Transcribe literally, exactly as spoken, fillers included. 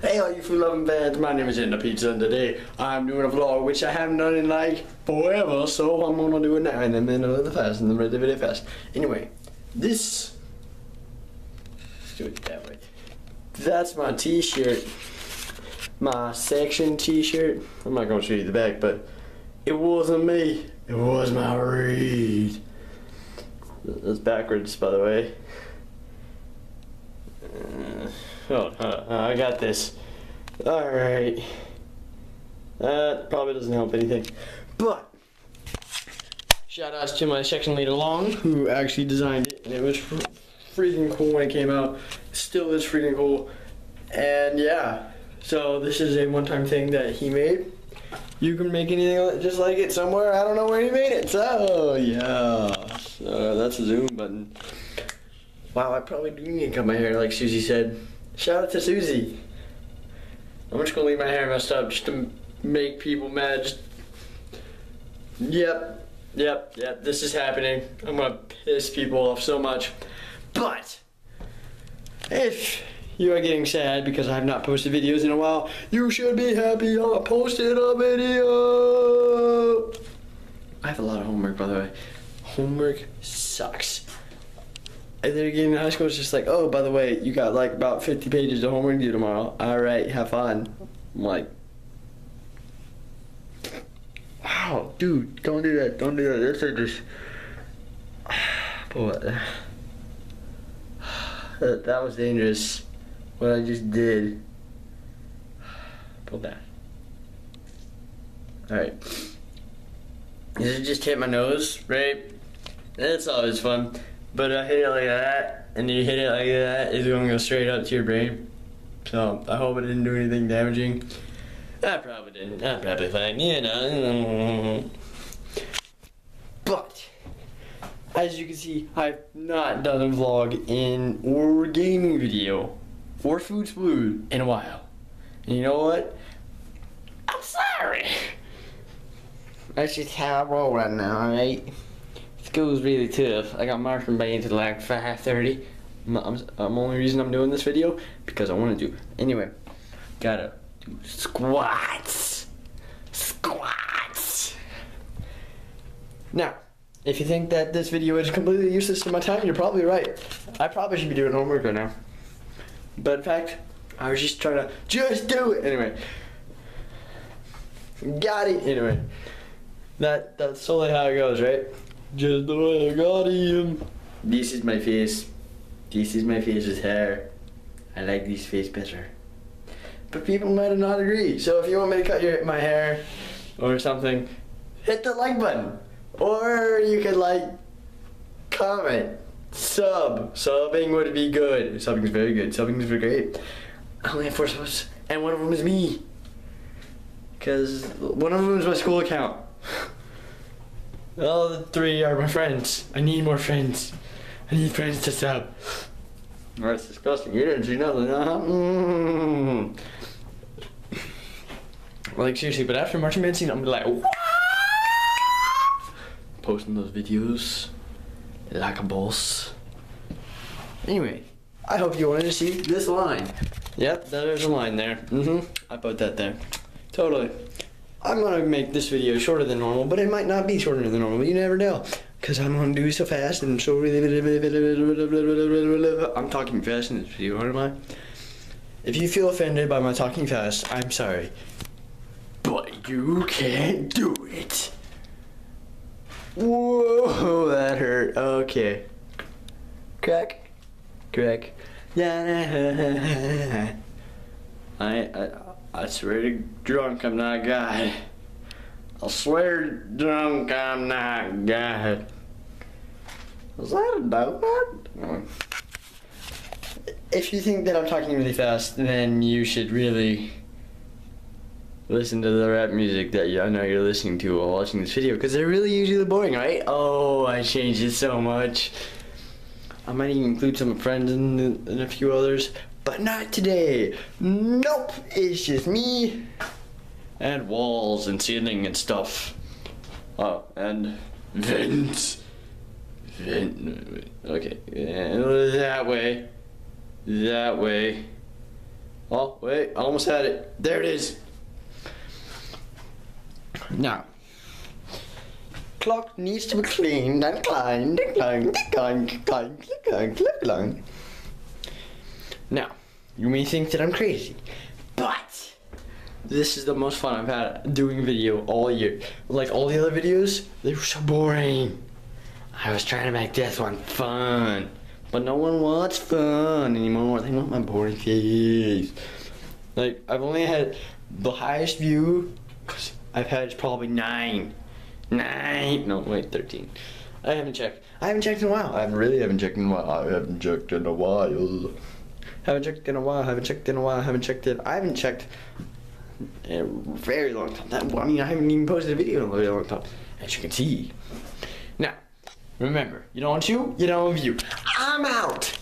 Hey all you food loving fans, my name is Ender Pizza and today I'm doing a vlog which I haven't done in like forever, so I'm gonna do it now and then the middle of the fast and then really really fast. Anyway, this, let's do it that way. That's my t-shirt, my section t-shirt. I'm not gonna show you the back, but it wasn't me, it was my read. That's backwards, by the way. Uh, oh, uh, I got this. Alright. That probably doesn't help anything. But, shout outs to my section leader Long, who actually designed it. And it was fr freaking cool when it came out. It still is freaking cool. And yeah, so this is a one-time thing that he made. You can make anything just like it somewhere. I don't know where he made it. So, yeah. So, that's a zoom button. Wow, I probably do need to cut my hair like Susie said. Shout out to Susie. I'm just gonna leave my hair messed up just to make people mad. Just... Yep, yep, yep, this is happening. I'm gonna piss people off so much. But, if you are getting sad because I have not posted videos in a while, you should be happy I posted a video. I have a lot of homework, by the way. Homework sucks. And then again in high school, it's just like, oh, by the way, you got like about fifty pages of homework due tomorrow. All right, have fun. I'm like, wow, dude, don't do that, don't do that. This is just, boy, that, that was dangerous. What I just did. Pull back. All right. This just hit my nose, right? That's always fun. But I hit it like that, and you hit it like that, it's going to go straight up to your brain. So, I hope it didn't do anything damaging. I probably didn't. I'm probably fine, you know. But, as you can see, I've not done a vlog in, or gaming video, or food food in a while. And you know what? I'm sorry. That's just how I roll right now, alright? School's really tough. I got marching band till like five thirty. I'm, I'm, I'm only reason I'm doing this video because I want to do. Anyway, gotta do squats. Squats. Now, if you think that this video is completely useless to my time, you're probably right. I probably should be doing homework right now. But in fact, I was just trying to just do it. Anyway, got it. Anyway, that that's totally how it goes, right? Just the way I got him. This is my face. This is my face with hair. I like this face better. But people might not agree. So if you want me to cut your my hair or something, hit the like button. Or you could like, comment, sub. Subbing would be good. Subbing is very good. Subbing is very great. I only have four subs, and one of them is me. Cause one of them is my school account. All the three are my friends. I need more friends. I need friends to sub. Oh, that's disgusting. You didn't see nothing, huh? Mm. Like seriously, but after marching band scene, I'm gonna be like, what? Posting those videos like a boss. Anyway, I hope you wanted to see this line. Yep, there's a line there. Mm-hmm. I put that there. Totally. I'm gonna make this video shorter than normal, but it might not be shorter than normal. You never know, cause I'm gonna do so fast and so really. I'm talking fast in this video, aren't I? If you feel offended by my talking fast, I'm sorry, but you can't do it. Whoa, that hurt. Okay. Crack, crack. Yeah. I I. I swear to drunk I'm not God. I swear to drunk I'm not God. Was that a donut? If you think that I'm talking really fast, then you should really listen to the rap music that I know you're listening to while watching this video, because they're really usually boring, right? Oh, I changed it so much. I might even include some friends and, and a few others. But not today. Nope. It's just me and walls and ceiling and stuff. Oh, and vents. Vent. Okay. And that way. That way. Oh, wait, I almost had it. There it is. Now, clock needs to be cleaned and cleaned and cleaned and cleaned, cleaned, cleaned, cleaned. Now, you may think that I'm crazy, but this is the most fun I've had doing video all year. Like all the other videos, they were so boring. I was trying to make this one fun, but no one wants fun anymore. They want my boring face. Like, I've only had the highest view, cause I've had probably nine. Nine, no wait, thirteen. I haven't checked. I haven't checked in a while. I really haven't checked in a while. I haven't checked in a while. Haven't checked in a while. Haven't checked in a while. Haven't checked it. I haven't checked in a very long time. That, I mean, I haven't even posted a video in a very long time, as you can see. Now, remember, you don't chew, you don't view. I'm out.